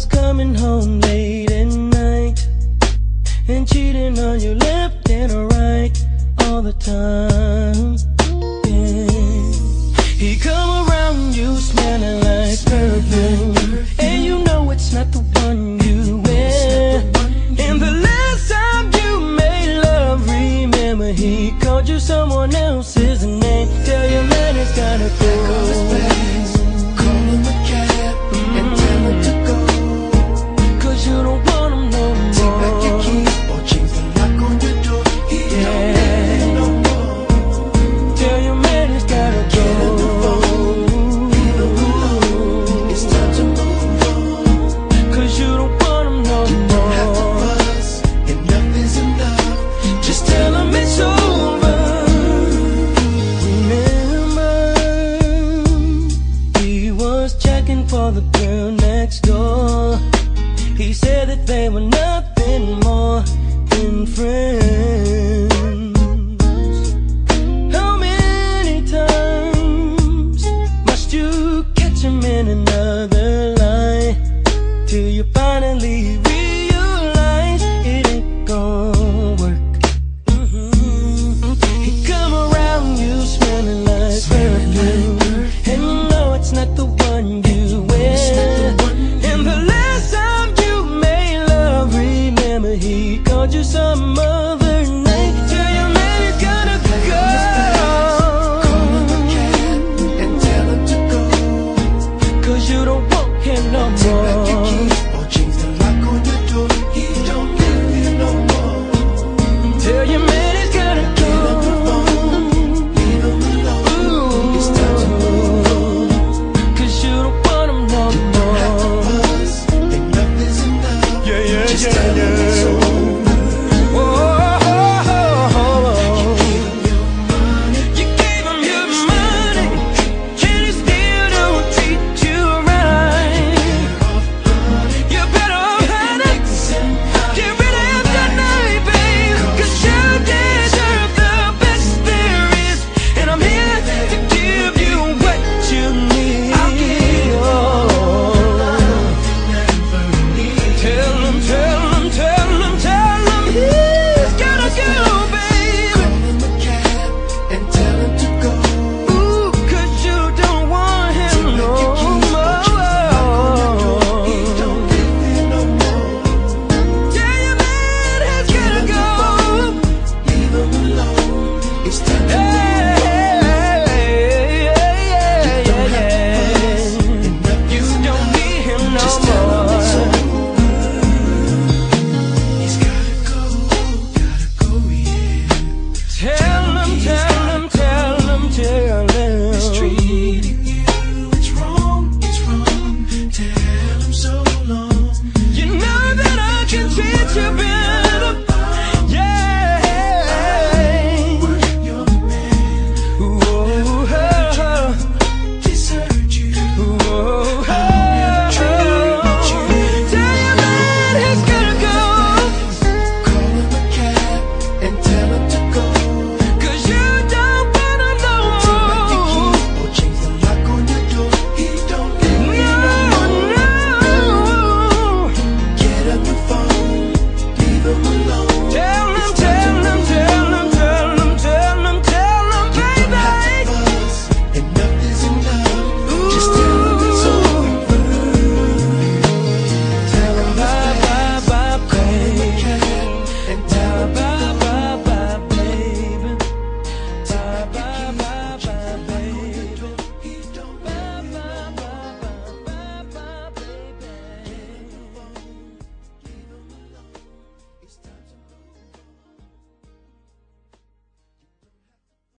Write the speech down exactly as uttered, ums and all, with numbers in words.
was coming home late at night and cheating on you left and right all the time. Yeah. He come around you smelling like perfume, and you know it's not the one you wear. And the last time you made love, remember he called you someone else's name. Tell your man it's gotta go. Call his bags, call him a cab, and tell him to go. Cause you don't want him no more. Take back your keys or change the lock on your door. He Yeah. don't need it no more. Tell your man it's gotta go. Get on the phone, leave him alone. It's time to move on. Cause you don't want him no You don't have to more. fuss, enough is enough. Just tell him it's over. Remember, he was checking for the girl next door. He said that they were nothing more than friends. How many times must you catch him in another lie till you finally realize it ain't gonna work? Mm-hmm. He come around you smelling like perfume, and you know it's not the